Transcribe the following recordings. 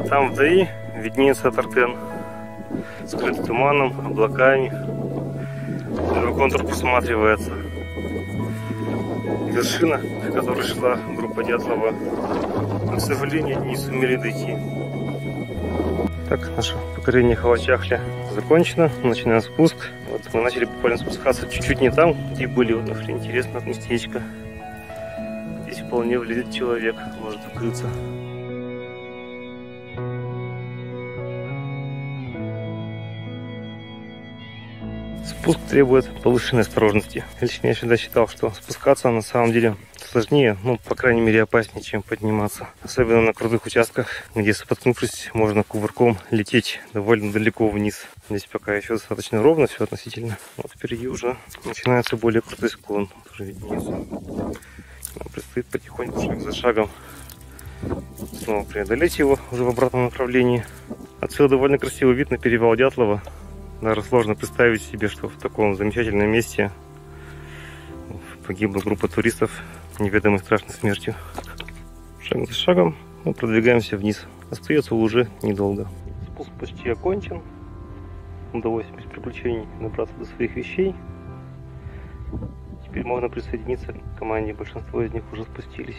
Там вдали виднеется Тартен, скрытый туманом, облаками. Его контур просматривается. Вершина, к которой шла группа Дятлова, но, к сожалению, не сумели дойти. Так, наше покорение Хавачахля закончено. Начинаем спуск. Вот мы начали буквально спускаться чуть-чуть не там, где были. Вот нашли интересное местечко. Здесь вполне влезет человек, может укрыться. Спуск требует повышенной осторожности. Лично я всегда считал, что спускаться на самом деле сложнее, ну, по крайней мере, опаснее, чем подниматься. Особенно на крутых участках, где, споткнувшись, можно кувырком лететь довольно далеко вниз. Здесь пока еще достаточно ровно все относительно. Вот впереди уже начинается более крутой склон. Тоже виднеется. Нам предстоит потихоньку, шаг за шагом, снова преодолеть его уже в обратном направлении. Отсюда довольно красивый вид на перевал Дятлова. Даже сложно представить себе, что в таком замечательном месте погибла группа туристов неведомой страшной смертью. Шаг за шагом мы продвигаемся вниз. Остается уже недолго. Спуск почти окончен. Удалось без приключений добраться до своих вещей. Теперь можно присоединиться к команде. Большинство из них уже спустились.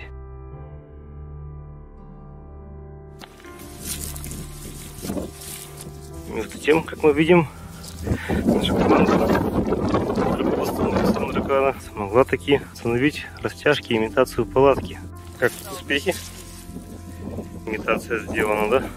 Между тем, как мы видим, наша команда смогла таки установить растяжки и имитацию палатки. Как тут успехи? Имитация сделана, да?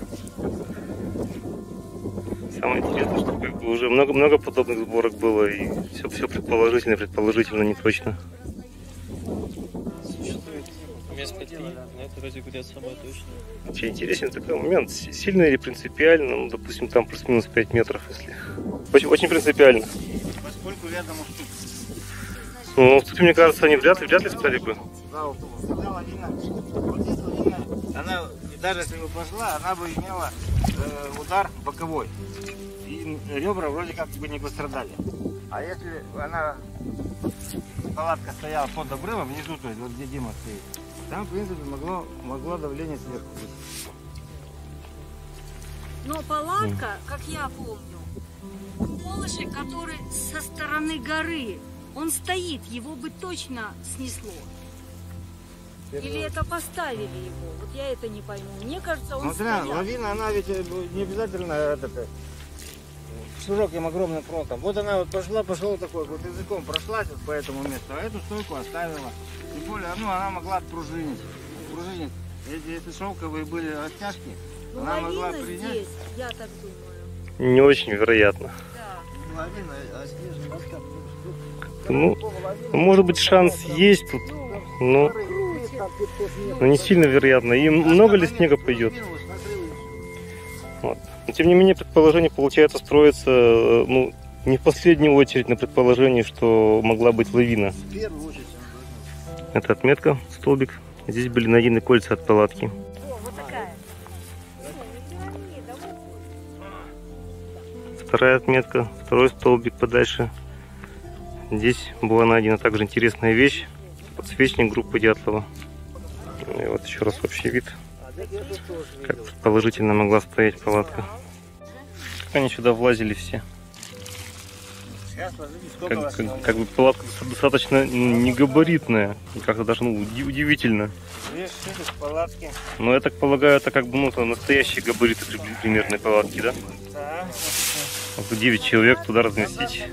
Самое интересное, что как бы уже много подобных сборок было, и все предположительно не точно. Существует несколько дней, но это вроде говорят самое точное. Очень интересен такой момент. Сильно или принципиально, ну, допустим, там плюс-минус 5 метров, если. Очень принципиально. Поскольку рядом уступ. Ну, уступы, мне кажется, они вряд ли стали бы. Да, уступ. Когда лавина, вот здесь лавина, она, даже если бы пошла, она бы имела удар боковой. И ребра вроде как бы не пострадали. А если она, палатка стояла под обрывом, внизу, то есть вот где Дима стоит, там, в принципе, могло давление сверху быть. Но палатка, как я помню, колышек, который со стороны горы, он стоит, его бы точно снесло. Или это поставили его? Вот я это не пойму. Мне кажется, он стоял. Лавина, она ведь не обязательно широким огромным фронтом. Вот она вот пошла такой вот языком прошлась вот по этому месту, а эту стойку оставила. Тем более, ну, она могла отпружинить. Если шелковые были растяжки, ну, она могла принять. Здесь, я так думаю. Не очень вероятно. Да. Лавина, а снежный маскат. Ну, может быть, шанс есть тут, но не сильно вероятно. И много ли снега пойдет? Вот. Но, тем не менее, предположение получается строится, ну, не в последнюю очередь на предположении, что могла быть лавина. Это отметка, столбик. Здесь были найдены кольца от палатки. Вот такая. Вторая отметка, второй столбик подальше. Здесь была найдена также интересная вещь, подсвечник группы Дятлова. И вот еще раз общий вид, как предположительно могла стоять палатка. Как они сюда влазили все? Как бы палатка достаточно негабаритная, как-то даже удивительно. Но я так полагаю, это как бы, ну, это настоящие габариты примерной палатки, да? Да. Вот 9 человек туда разместить.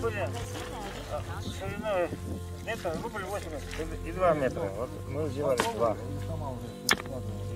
Метр, рубль 80 и 2 метра. Вот мы сделали 2.